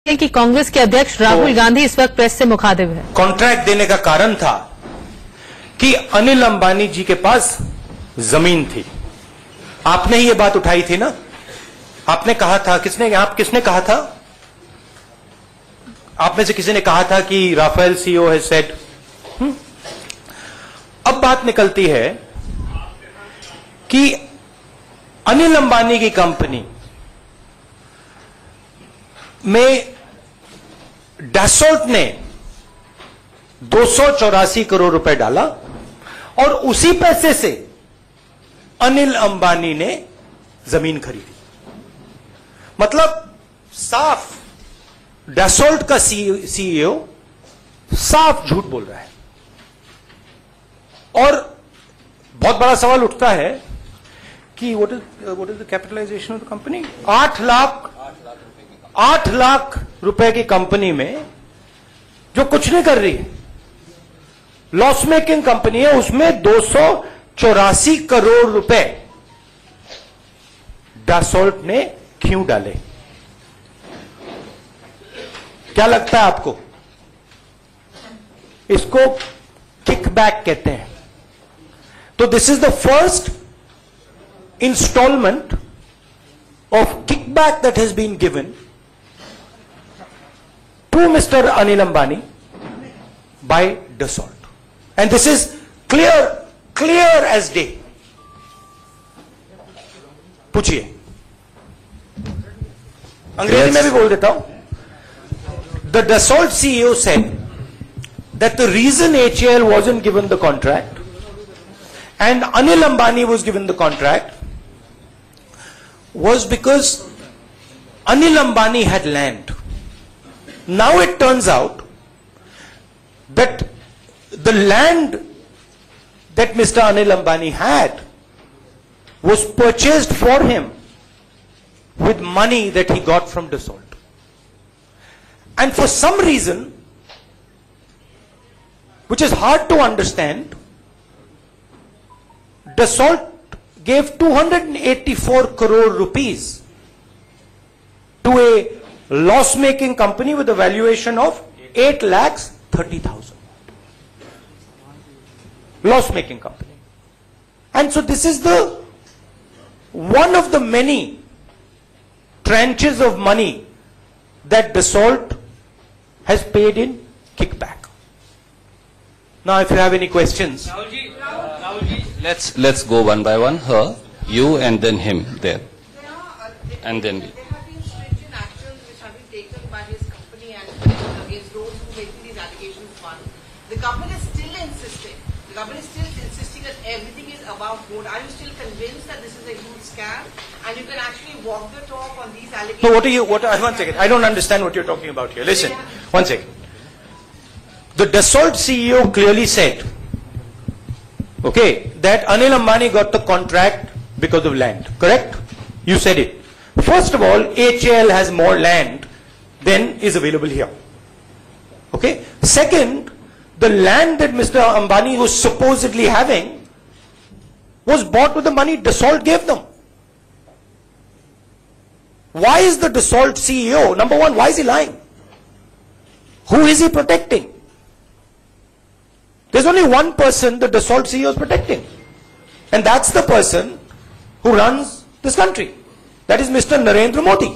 कि कांग्रेस के अध्यक्ष राहुल गांधी इस वक्त प्रेस से मुखातिब है। कॉन्ट्रैक्ट देने का कारण था कि अनिल अंबानी जी के पास जमीन थी। आपने ही ये बात उठाई थी ना, आपने कहा था, किसने कहा था? आप में से किसी ने कहा था कि राफेल सीईओ हैज सेड। अब बात निकलती है कि अनिल अंबानी की कंपनी में डैसोल्ट ने 284 करोड़ रुपए डाला और उसी पैसे से अनिल अंबानी ने जमीन खरीदी। मतलब साफ डैसोल्ट का सीईओ साफ झूठ बोल रहा है। और बहुत बड़ा सवाल उठता है कि what is the capitalization of the company? 8 lakh रुपए की कंपनी में जो कुछ नहीं कर रही है, लॉस मेकिंग कंपनी है, उसमें 284 करोड़ रुपए डैसोल्ट ने क्यों डाले? क्या लगता है आपको? इसको किकबैक कहते हैं। तो this is the first instalment of kickback that has been given to Mr. Anil Ambani by Dassault, and this is clear as day. पूछिए, अंग्रेजी में भी बोल देता हूं। The Dassault CEO said that the reason HAL wasn't given the contract and Anil Ambani was given the contract was because Anil Ambani had land. Now it turns out that the land that Mr. Anil Ambani had was purchased for him with money that he got from Dassault. And for some reason, which is hard to understand, Dassault gave 284 crore rupees to a loss-making company with a valuation of 8,30,000. Loss-making company. And so this is the one of the many tranches of money that Dassault has paid in kickback. Now if you have any questions. Rahulji, let's go one by one. Her, you, and then him there. And then we. The government is still insisting that everything is above board. Are you still convinced that this is a huge scam and you can actually walk the talk on these allegations? No, one second. I don't understand what you're talking about here. Listen, one second. The Dassault CEO clearly said, okay, that Anil Ambani got the contract because of land, correct? You said it. First of all, HAL has more land than is available here. Okay? Second, the land that Mr. Ambani was supposedly having was bought with the money Dassault gave them. Why is the Dassault CEO, number one, why is he lying? Who is he protecting? There's only one person the Dassault CEO is protecting. And that's the person who runs this country. That is Mr. Narendra Modi.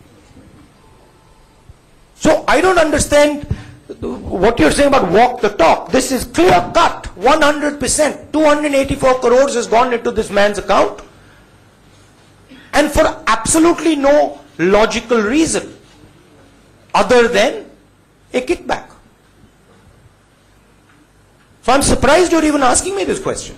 So I don't understand what you're saying about walk the talk. This is clear cut, 100%. 284 crores has gone into this man's account, and for absolutely no logical reason other than a kickback. So I'm surprised you're even asking me this question.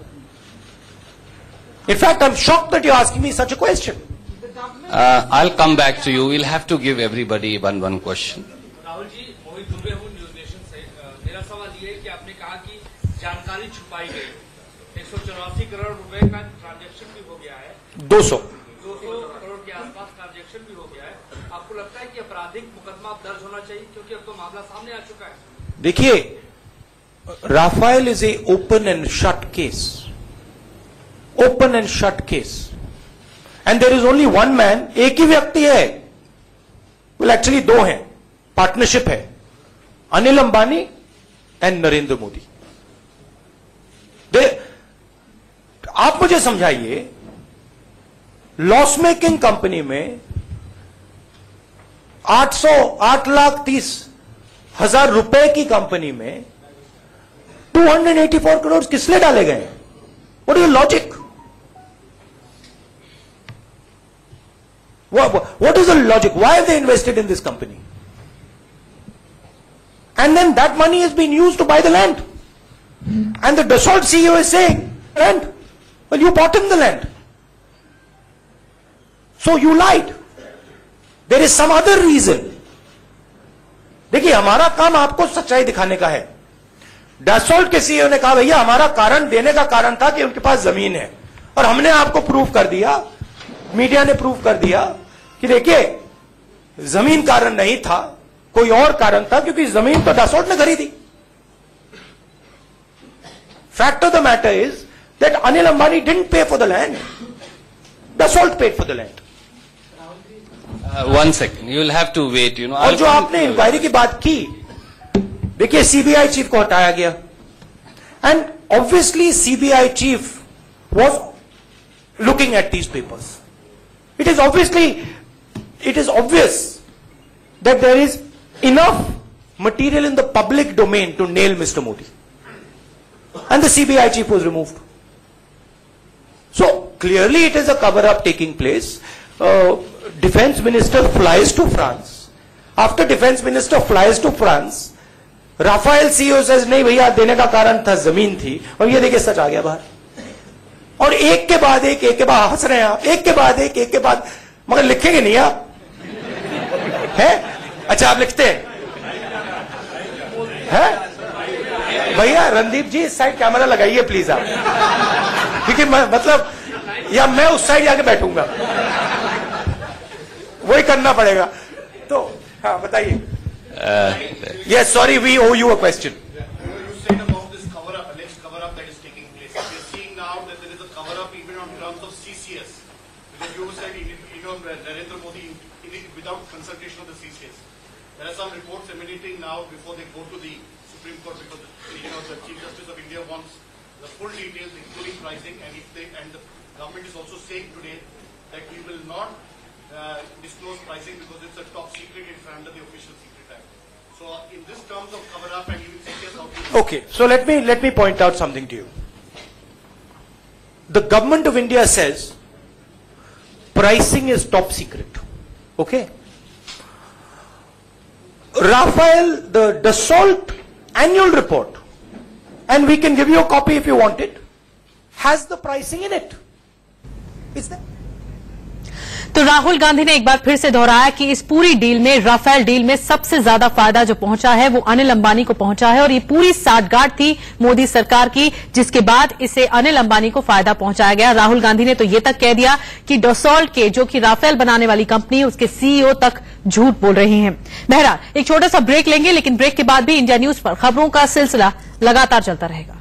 In fact, I'm shocked that you're asking me such a question. I'll come back to you. We'll have to give everybody one question. मेरा सवाल ये है कि आपने कहा कि जानकारी छुपाई गई, 184 करोड़ रुपए का ट्रांजैक्शन भी हो गया है, 200 करोड़ के आसपास ट्रांजैक्शन भी हो गया है। आपको लगता है कि आपराधिक मुकदमा अब दर्ज होना चाहिए, क्योंकि अब तो मामला सामने आ चुका है? देखिए, Rafale is a open and shut case, open and shut case, and there is only one man, एक ही व्यक्ति है वेल एक्चुअली दो हैं, पार्टनरशिप है, अनिल अंबानी एंड नरेंद्र मोदी। आप मुझे समझाइए, लॉस मेकिंग कंपनी में 8,30,000 रुपए की कंपनी में 284 करोड़ किस लिए डाले गए? What is logic? What is the logic? Why have they invested in this company? And then that money has been used to buy the land. And the Dassault CEO is saying, land, well, you bought him the land. So you lied. There is some other reason. देखिए, हमारा काम आपको सच्चाई दिखाने का है। Dassault के CEO ने कहा, भैया हमारा कारण देने का कारण था कि उनके पास जमीन है, और हमने आपको प्रूव कर दिया, मीडिया ने प्रूव कर दिया कि देखिए जमीन कारण नहीं था, कोई और कारण था, क्योंकि जमीन तो Dassault ने खरीदी। Fact of the matter is that Anil Ambani didn't pay for the land. Dassault paid for the land. 1 second, you will have to wait, you know. और जो आपने इंक्वायरी की बात की, देखिए सीबीआई चीफ को हटाया गया, and obviously CBI chief was looking at these papers. It is obvious that there is enough material in the public domain to nail Mr. Modi. And the CBI chief was removed. So clearly it is a cover-up taking place. Defense minister flies to France. After defense minister flies to France, Rafael CEO says, नहीं भैया देने का कारण था जमीन थी, और ये देखिए सच आ गया बाहर। और एक के बाद हंस रहे हैं आप, एक के बाद मगर लिखेंगे नहीं आप, है? अच्छा आप लिखते हैं? भैया रणदीप जी इस साइड कैमरा लगाइए प्लीज आप, क्योंकि मतलब या मैं उस साइड जाके बैठूंगा, वही करना पड़ेगा। तो हाँ बताइए। Yes sorry, we owe you a question. Narendra Modi without consultation of the CCS. There are some reports emanating now before they go to the Supreme Court, because the Chief Justice of India wants the full details, including pricing, and the government is also saying today that we will not disclose pricing because it's a top secret, it's under the Official Secret Act. So in this terms of cover up and even CCS outreach. Okay, so let me point out something to you. The government of India says pricing is top secret. Okay. Rafael, the Dassault annual report, and we can give you a copy if you want it, has the pricing in it. Is that? तो राहुल गांधी ने एक बार फिर से दोहराया कि इस पूरी deal में, राफेल डील में सबसे ज्यादा फायदा जो पहुंचा है वो अनिल अंबानी को पहुंचा है, और ये पूरी साठगांठ थी मोदी सरकार की, जिसके बाद इसे अनिल अंबानी को फायदा पहुंचाया गया। राहुल गांधी ने तो ये तक कह दिया कि डसॉल्ट के, जो कि राफेल बनाने वाली कंपनी, उसके सीईओ तक झूठ बोल रही हैं। बहरहाल एक छोटा सा ब्रेक लेंगे, लेकिन ब्रेक के बाद भी इंडिया न्यूज पर खबरों का सिलसिला लगातार चलता रहेगा।